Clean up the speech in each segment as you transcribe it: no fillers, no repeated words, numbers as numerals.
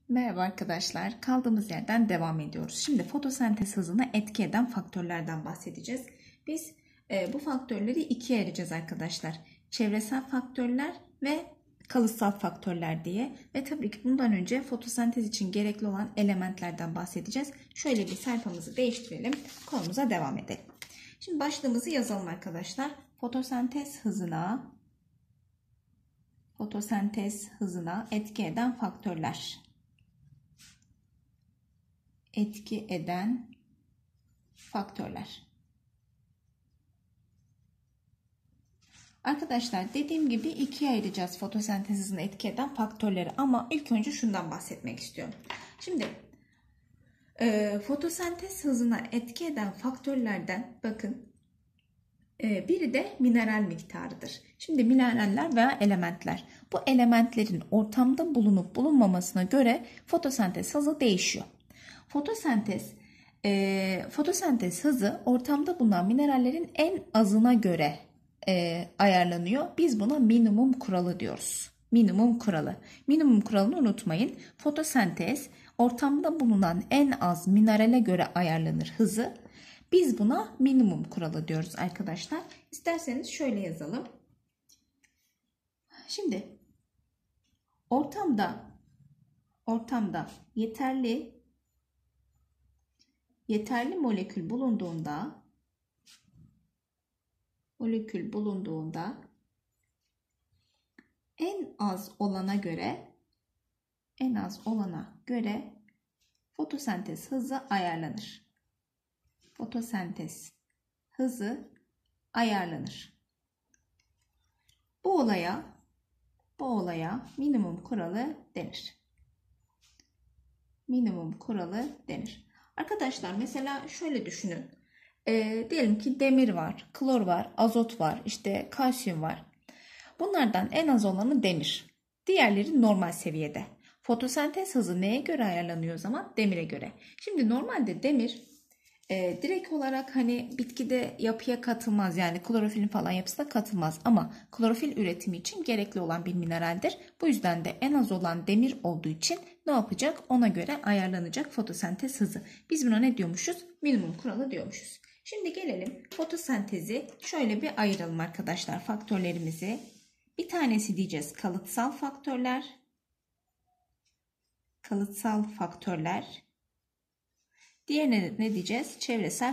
Merhaba arkadaşlar. Kaldığımız yerden devam ediyoruz. Şimdi fotosentez hızına etki eden faktörlerden bahsedeceğiz. Biz bu faktörleri ikiye ayıracağız arkadaşlar. Çevresel faktörler ve kalıtsal faktörler diye. Ve tabii ki bundan önce fotosentez için gerekli olan elementlerden bahsedeceğiz. Şöyle bir sayfamızı değiştirelim. Konumuza devam edelim. Şimdi başlığımızı yazalım arkadaşlar. Fotosentez hızına etki eden faktörler. Etki eden faktörler. Arkadaşlar dediğim gibi ikiye ayıracağız fotosentez hızına etki eden faktörleri ama ilk önce şundan bahsetmek istiyorum. Şimdi fotosentez hızına etki eden faktörlerden bakın biri de mineral miktarıdır. Şimdi mineraller veya elementler. Bu elementlerin ortamda bulunup bulunmamasına göre fotosentez hızı değişiyor. Fotosentez hızı ortamda bulunan minerallerin en azına göre ayarlanıyor. Biz buna minimum kuralı diyoruz. Minimum kuralı. Minimum kuralını unutmayın. Fotosentez ortamda bulunan en az minerale göre ayarlanır hızı. Biz buna minimum kuralı diyoruz arkadaşlar. İsterseniz şöyle yazalım. Şimdi ortamda yeterli molekül bulunduğunda en az olana göre fotosentez hızı ayarlanır. Fotosentez hızı ayarlanır. Bu olaya minimum kuralı denir. Minimum kuralı denir. Arkadaşlar mesela şöyle düşünün. Diyelim ki demir var, klor var, azot var, işte kalsiyum var. Bunlardan en az olanı demir. Diğerleri normal seviyede. Fotosentez hızı neye göre ayarlanıyor o zaman? Demire göre. Şimdi normalde demir direkt olarak hani bitkide yapıya katılmaz, yani klorofilin falan yapısına katılmaz ama klorofil üretimi için gerekli olan bir mineraldir. Bu yüzden de en az olan demir olduğu için ne yapacak? Ona göre ayarlanacak fotosentez hızı. Biz buna ne diyormuşuz? Minimum kuralı diyormuşuz. Şimdi gelelim fotosentezi şöyle bir ayıralım arkadaşlar, faktörlerimizi. Bir tanesi diyeceğiz kalıtsal faktörler. Diğerine ne diyeceğiz? Çevresel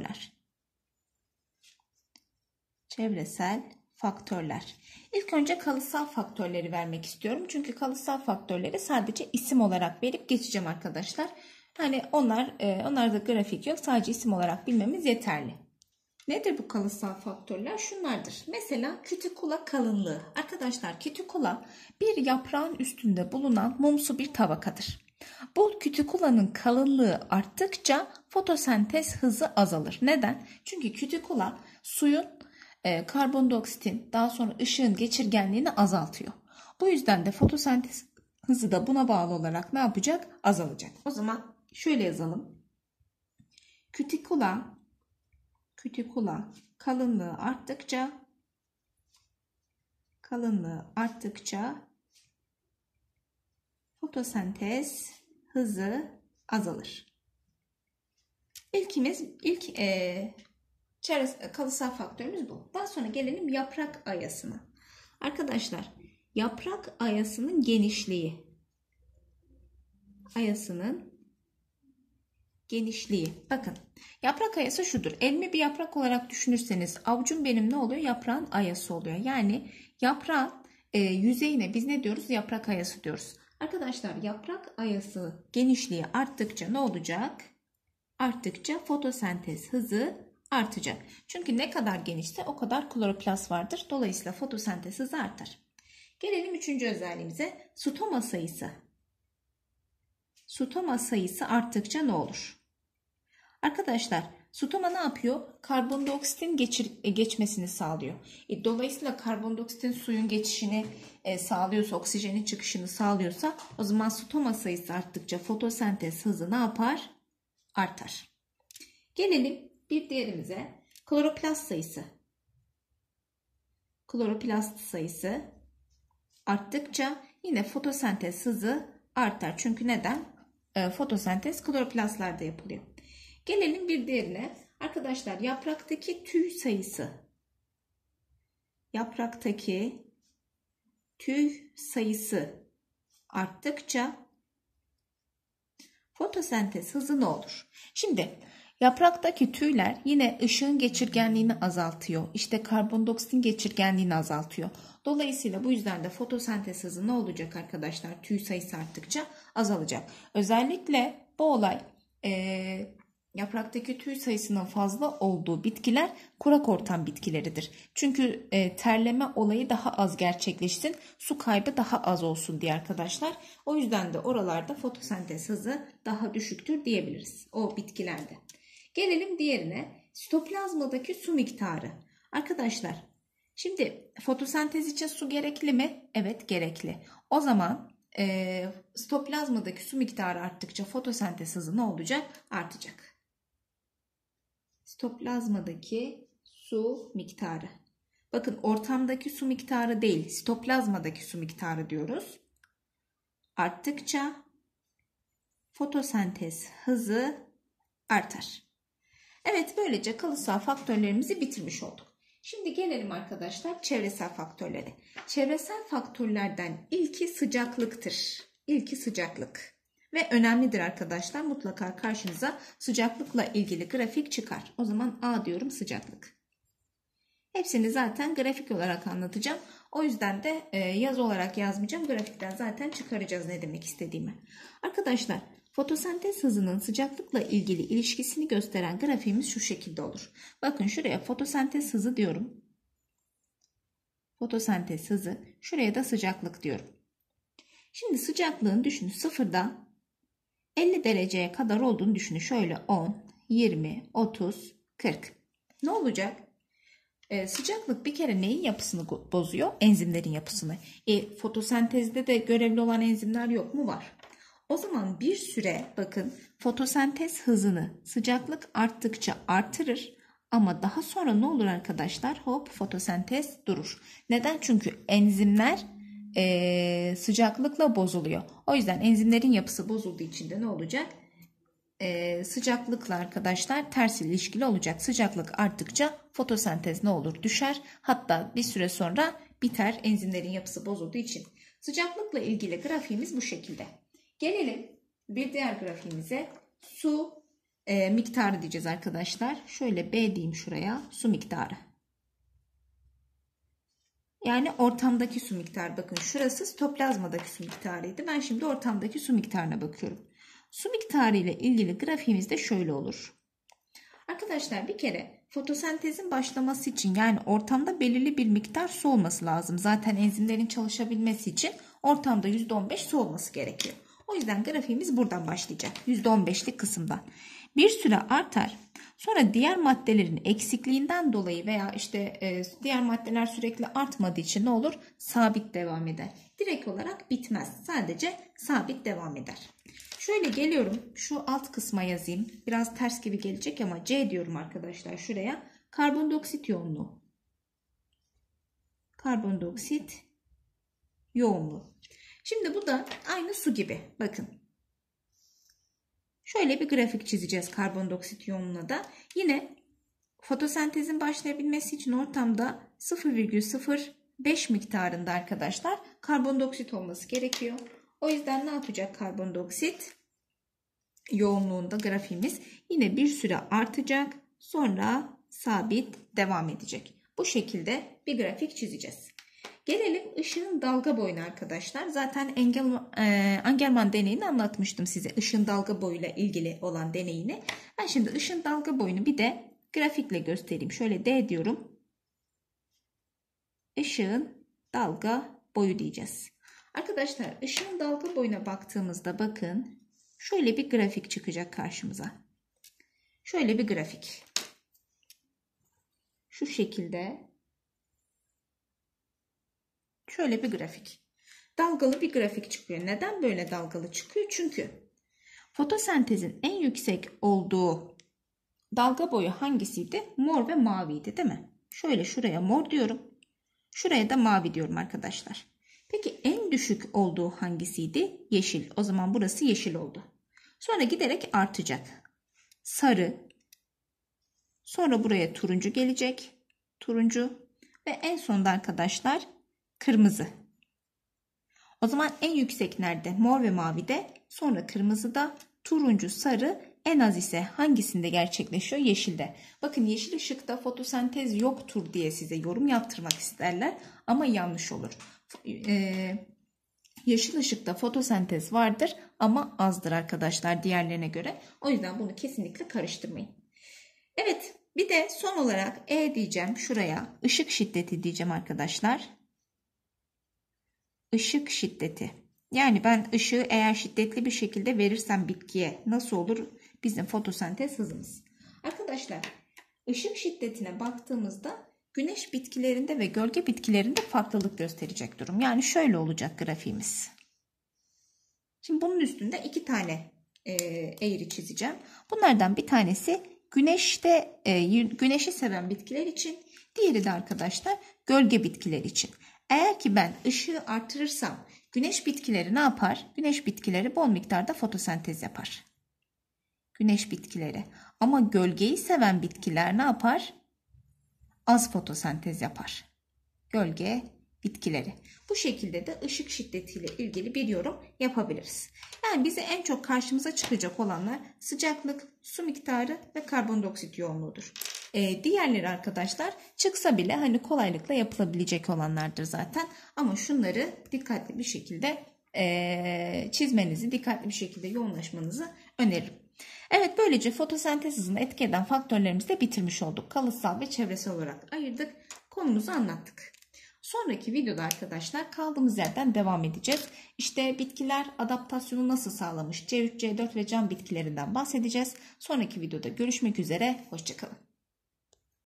faktörler. İlk önce kalıtsal faktörleri vermek istiyorum. Çünkü kalıtsal faktörleri sadece isim olarak verip geçeceğim arkadaşlar. Hani onlarda grafik yok. Sadece isim olarak bilmemiz yeterli. Nedir bu kalıtsal faktörler? Şunlardır. Mesela kütikula kalınlığı. Arkadaşlar kütikula bir yaprağın üstünde bulunan mumsu bir tabakadır. Bu kütikulanın kalınlığı arttıkça fotosentez hızı azalır. Neden? Çünkü kütikula suyun karbondioksitin daha sonra ışığın geçirgenliğini azaltıyor. Bu yüzden de fotosentez hızı da buna bağlı olarak ne yapacak? Azalacak. O zaman şöyle yazalım. Kütikula kalınlığı arttıkça fotosentez hızı azalır. İlk kalıtsal faktörümüz bu. Daha sonra gelelim yaprak ayasına. Arkadaşlar yaprak ayasının genişliği. Bakın yaprak ayası şudur. Elimi bir yaprak olarak düşünürseniz avucum benim ne oluyor? Yaprağın ayası oluyor. Yani yaprağın yüzeyine biz ne diyoruz? Yaprak ayası diyoruz. Arkadaşlar yaprak ayası genişliği arttıkça ne olacak? Arttıkça fotosentez hızı artacak. Çünkü ne kadar genişse o kadar kloroplast vardır. Dolayısıyla fotosentez hızı artar. Gelelim üçüncü özelliğimize. Stoma sayısı arttıkça ne olur? Arkadaşlar stoma ne yapıyor? Karbondioksitin geçmesini sağlıyor. Dolayısıyla karbondioksitin suyun geçişini sağlıyorsa, oksijenin çıkışını sağlıyorsa o zaman stoma sayısı arttıkça fotosentez hızı ne yapar? Artar. Gelelim bir diğerimize. Kloroplast sayısı arttıkça yine fotosentez hızı artar. Çünkü neden? Fotosentez kloroplastlarda yapılıyor. Gelelim bir diğerine. Arkadaşlar yapraktaki tüy sayısı. Yapraktaki tüy sayısı arttıkça fotosentez hızı ne olur? Şimdi yapraktaki tüyler yine ışığın geçirgenliğini azaltıyor. İşte karbondioksitin geçirgenliğini azaltıyor. Dolayısıyla bu yüzden de fotosentez hızı ne olacak arkadaşlar? Tüy sayısı arttıkça azalacak. Özellikle bu olay yapraktaki tüy sayısının fazla olduğu bitkiler kurak ortam bitkileridir. Çünkü terleme olayı daha az gerçekleşsin, su kaybı daha az olsun diye arkadaşlar. O yüzden de oralarda fotosentez hızı daha düşüktür diyebiliriz o bitkilerde. Gelelim diğerine, sitoplazmadaki su miktarı. Arkadaşlar şimdi fotosentez için su gerekli mi? Evet, gerekli. O zaman sitoplazmadaki su miktarı arttıkça fotosentez hızı ne olacak? Artacak. Sitoplazmadaki su miktarı. Bakın ortamdaki su miktarı değil, sitoplazmadaki su miktarı diyoruz. Arttıkça fotosentez hızı artar. Evet, böylece kalıtsal faktörlerimizi bitirmiş olduk. Şimdi gelelim arkadaşlar çevresel faktörlere. Çevresel faktörlerden ilki sıcaklıktır. İlki sıcaklık. Ve önemlidir arkadaşlar. Mutlaka karşınıza sıcaklıkla ilgili grafik çıkar. O zaman A diyorum, sıcaklık. Hepsini zaten grafik olarak anlatacağım. O yüzden de yazı olarak yazmayacağım. Grafikten zaten çıkaracağız ne demek istediğimi. Arkadaşlar fotosentez hızının sıcaklıkla ilgili ilişkisini gösteren grafiğimiz şu şekilde olur. Bakın şuraya fotosentez hızı diyorum. Fotosentez hızı. Şuraya da sıcaklık diyorum. Şimdi sıcaklığın düşünün sıfırdan 50 dereceye kadar olduğunu düşünün. Şöyle 10, 20, 30, 40. Ne olacak? Sıcaklık bir kere neyin yapısını bozuyor? Enzimlerin yapısını. Fotosentezde de görevli olan enzimler yok mu? Var. O zaman bir süre bakın fotosentez hızını sıcaklık arttıkça artırır. Ama daha sonra ne olur arkadaşlar? Hop, fotosentez durur. Neden? Çünkü enzimler sıcaklıkla bozuluyor. O yüzden enzimlerin yapısı bozulduğu için de ne olacak? Sıcaklıkla arkadaşlar ters ilişkili olacak. Sıcaklık arttıkça fotosentez ne olur? Düşer. Hatta bir süre sonra biter, enzimlerin yapısı bozulduğu için. Sıcaklıkla ilgili grafiğimiz bu şekilde. Gelelim bir diğer grafiğimize. Su miktarı diyeceğiz arkadaşlar. Şöyle B diyeyim şuraya. Su miktarı. Yani ortamdaki su miktarı. Bakın şurası sitoplazmadaki su miktarıydı. Ben şimdi ortamdaki su miktarına bakıyorum. Su miktarı ile ilgili grafiğimiz de şöyle olur. Arkadaşlar bir kere fotosentezin başlaması için yani ortamda belirli bir miktar su olması lazım. Zaten enzimlerin çalışabilmesi için ortamda %15 su olması gerekiyor. O yüzden grafiğimiz buradan başlayacak. %15'lik kısımdan. Bir süre artar. Sonra diğer maddelerin eksikliğinden dolayı veya işte diğer maddeler sürekli artmadığı için ne olur? Sabit devam eder. Direkt olarak bitmez. Sadece sabit devam eder. Şöyle geliyorum. Şu alt kısma yazayım. Biraz ters gibi gelecek ama C diyorum arkadaşlar şuraya. Karbondioksit yoğunluğu. Karbondioksit yoğunluğu. Şimdi bu da aynı su gibi. Bakın. Şöyle bir grafik çizeceğiz karbondioksit yoğunluğuna da. Yine fotosentezin başlayabilmesi için ortamda 0,05 miktarında arkadaşlar karbondioksit olması gerekiyor. O yüzden ne yapacak karbondioksit yoğunluğunda grafiğimiz? Yine bir süre artacak. Sonra sabit devam edecek. Bu şekilde bir grafik çizeceğiz. Gelelim ışığın dalga boyuna arkadaşlar. Zaten Engelman deneyini anlatmıştım size. Işığın dalga boyuyla ilgili olan deneyini. Ben şimdi ışığın dalga boyunu bir de grafikle göstereyim. Şöyle D diyorum. Işığın dalga boyu diyeceğiz. Arkadaşlar ışığın dalga boyuna baktığımızda bakın şöyle bir grafik çıkacak karşımıza. Şöyle bir grafik. Şu şekilde. Şöyle bir grafik. Dalgalı bir grafik çıkıyor. Neden böyle dalgalı çıkıyor? Çünkü fotosentezin en yüksek olduğu dalga boyu hangisiydi? Mor ve maviydi değil mi? Şöyle şuraya mor diyorum. Şuraya da mavi diyorum arkadaşlar. Peki en düşük olduğu hangisiydi? Yeşil. O zaman burası yeşil oldu. Sonra giderek artacak. Sarı. Sonra buraya turuncu gelecek. Turuncu. Ve en sonunda arkadaşlar kırmızı. O zaman en yüksek nerede? Mor ve mavide. Sonra kırmızıda. Turuncu, sarı. En az ise hangisinde gerçekleşiyor? Yeşilde. Bakın yeşil ışıkta fotosentez yoktur diye size yorum yaptırmak isterler. Ama yanlış olur. Yeşil ışıkta fotosentez vardır ama azdır arkadaşlar diğerlerine göre. O yüzden bunu kesinlikle karıştırmayın. Evet, bir de son olarak E diyeceğim şuraya. Işık şiddeti diyeceğim arkadaşlar. Işık şiddeti. Yani ben ışığı eğer şiddetli bir şekilde verirsem bitkiye nasıl olur bizim fotosentez hızımız? Arkadaşlar ışık şiddetine baktığımızda güneş bitkilerinde ve gölge bitkilerinde farklılık gösterecek durum. Yani şöyle olacak grafiğimiz. Şimdi bunun üstünde 2 tane eğri çizeceğim. Bunlardan bir tanesi güneşi seven bitkiler için, diğeri de arkadaşlar gölge bitkiler için. Eğer ki ben ışığı artırırsam güneş bitkileri ne yapar? Güneş bitkileri bol miktarda fotosentez yapar. Güneş bitkileri. Ama gölgeyi seven bitkiler ne yapar? Az fotosentez yapar. Gölge bitkileri. Bu şekilde de ışık şiddetiyle ilgili bir yorum yapabiliriz. Yani bize en çok karşımıza çıkacak olanlar sıcaklık, su miktarı ve karbondioksit yoğunluğudur. Diğerleri arkadaşlar çıksa bile hani kolaylıkla yapılabilecek olanlardır zaten. Ama şunları dikkatli bir şekilde çizmenizi, dikkatli bir şekilde yoğunlaşmanızı öneririm. Evet, böylece fotosentez hızını etki eden faktörlerimizi de bitirmiş olduk. Kalıtsal ve çevresel olarak ayırdık. Konumuzu anlattık. Sonraki videoda arkadaşlar kaldığımız yerden devam edeceğiz. İşte bitkiler adaptasyonu nasıl sağlamış? C3, C4 ve cam bitkilerinden bahsedeceğiz. Sonraki videoda görüşmek üzere. Hoşça kalın.